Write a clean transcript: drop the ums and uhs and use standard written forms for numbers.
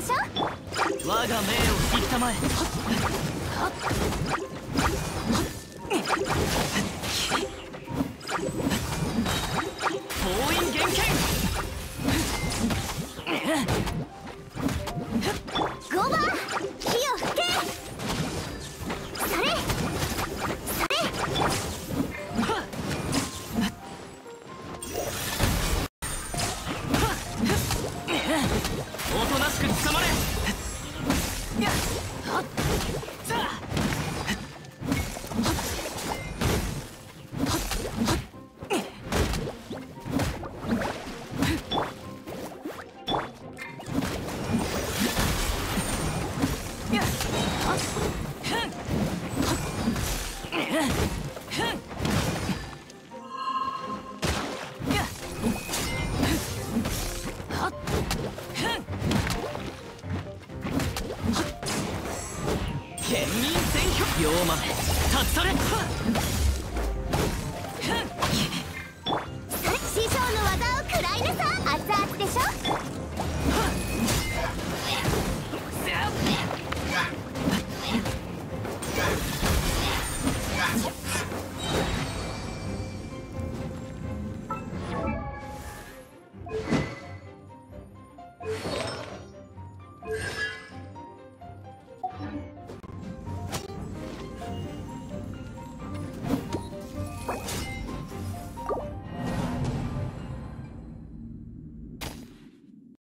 でしょ。 我が命を引ったまえ。封印厳剣。 5番火を吹け。それそれ。 おとなしく捕まれ。剣民戦表龍馬立ち去れ。師匠の技を食らいなさ。熱々でしょ。